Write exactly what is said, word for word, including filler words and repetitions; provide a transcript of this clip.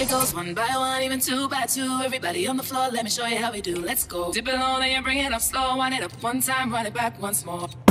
It goes one by one, even two by two. Everybody on the floor, let me show you how we do. Let's go. Dip it low, then you bring it up slow. Wind it up one time, run it back once more.